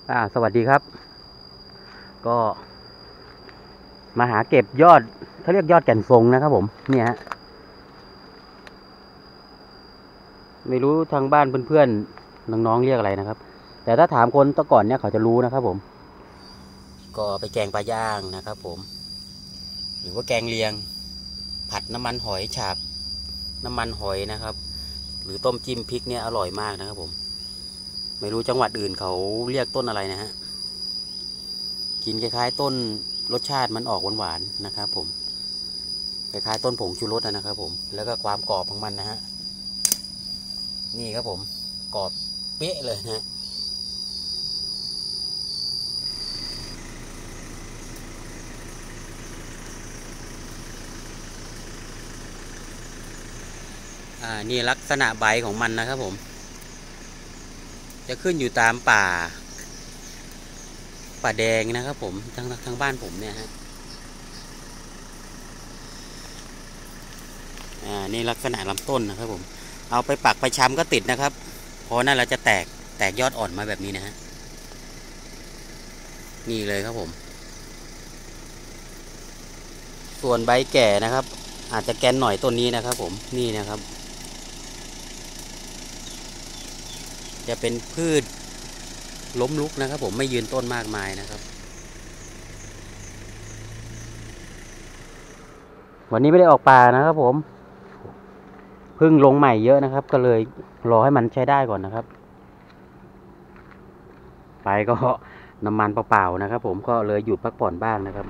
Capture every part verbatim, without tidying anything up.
อ่าสวัสดีครับก็มาหาเก็บยอดเขาเรียกยอดแก่นทรงนะครับผมเนี่ยฮะไม่รู้ทางบ้านเพื่อนๆน้องๆเรียกอะไรนะครับแต่ถ้าถามคนตะก่อนเนี่ยเขาจะรู้นะครับผมก็ไปแกงปลาย่างนะครับผมหรือว่าแกงเลียงผัดน้ำมันหอยฉาบน้ำมันหอยนะครับหรือต้มจิ้มพริกเนี่ยอร่อยมากนะครับผมไม่รู้จังหวัดอื่นเขาเรียกต้นอะไรนะฮะกินคล้ายๆต้นรสชาติมันออกหวานๆนะครับผมคล้ายๆต้นผงชูรสนะครับผมแล้วก็ความกรอบของมันนะฮะนี่ครับผมกรอบเป๊ะเลยนะอ่านี่ลักษณะใบของมันนะครับผมจะขึ้นอยู่ตามป่าป่าแดงนะครับผมทางทางบ้านผมเนี่ยฮะอ่านี่ลักษณะลำต้นนะครับผมเอาไปปักไปช้ำก็ติดนะครับเพราะนั่นเราจะแตกแตกยอดอ่อนมาแบบนี้นะฮะนี่เลยครับผมส่วนใบแก่นะครับอาจจะแกนหน่อยต้นนี้นะครับผมนี่นะครับจะเป็นพืชล้มลุกนะครับผมไม่ยืนต้นมากมายนะครับวันนี้ไม่ได้ออกป่านะครับผมเพิ่งลงใหม่เยอะนะครับก็เลยรอให้มันใช้ได้ก่อนนะครับไปก็น้ำมันเปล่าๆนะครับผมก็เลยหยุดพักผ่อนบ้างนะครับ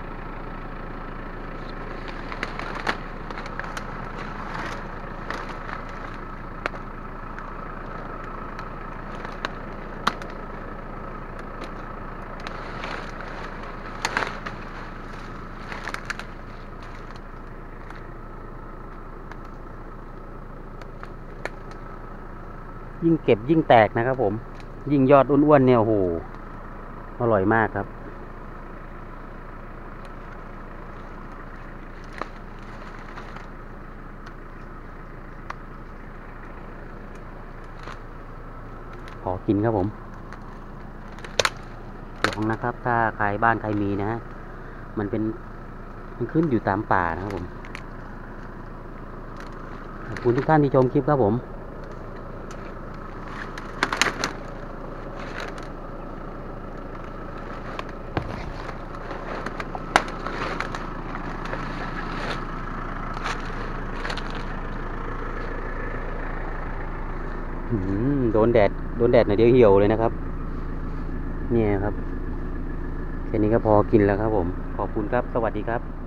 ยิ่งเก็บยิ่งแตกนะครับผมยิ่งยอดอ้วนๆเนี่ยโอ้โหอร่อยมากครับขอกินครับผมลองนะครับถ้าใครบ้านใครมีนะฮะมันเป็นมันขึ้นอยู่ตามป่านะครับผมขอบคุณทุกท่านที่ชมคลิปครับผมโดนแดดโดนแดดหน่อยเดียวเหี่ยวเลยนะครับเนี่ยครับแค่นี้ก็พอกินแล้วครับผมขอบคุณครับสวัสดีครับ